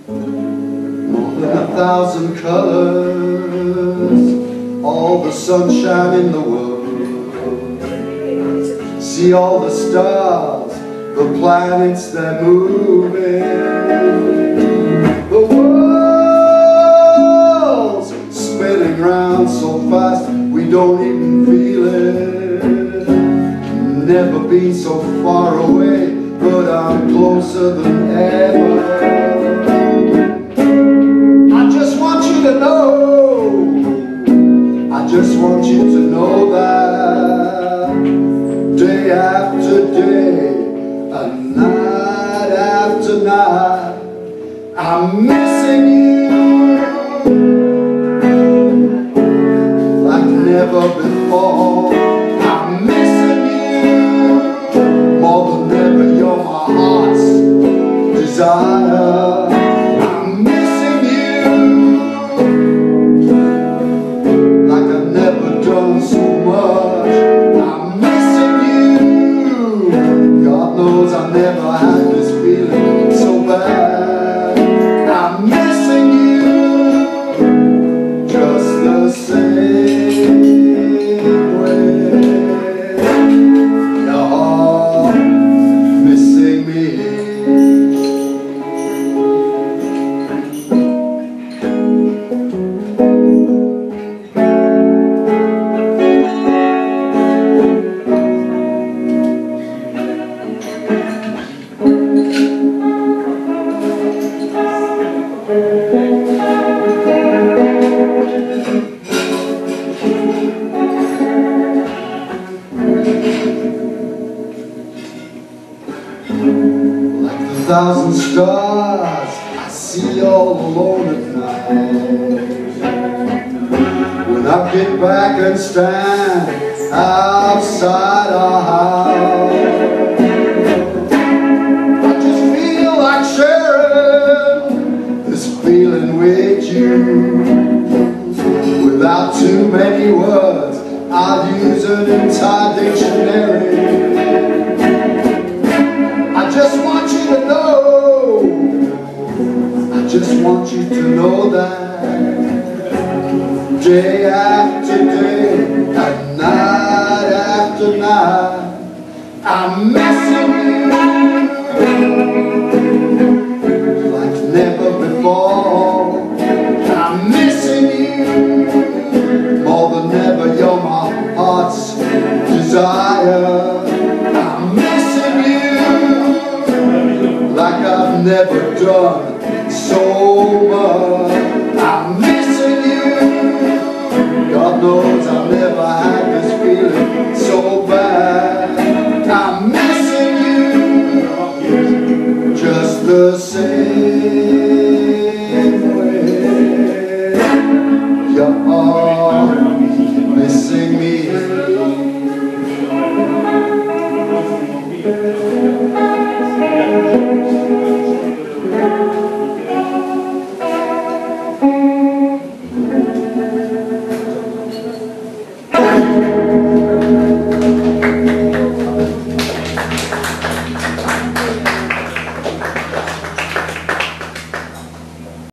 more than 1,000 colors, all the sunshine in the world. See all the stars, the planets, they're moving. The world's spinning round so fast, we don't even feel it. Never been so far away, but I'm closer than ever. I just want you to know, I just want you to know that day after day, and night after night, I'm missing you like never before. I'm missing you more than ever. You're my heart's desire. I'm missing you like I've never done so much. I'm missing you. God knows I never had this feeling so bad. I'm missing you just the same way. You're missing me. Like the 1,000 stars I see all alone at night. When I get back and stand outside our house, I just feel like sharing this feeling with you. Without too many words, I'll use an entire dictionary. I just want you to know, I just want you to know that day after day and night after night, I'm missing you like never before. I'm missing you more than ever. You're my heart's desire. I'm missing you like I've never done so much. I'm missing you. God knows I've never had this feeling so bad.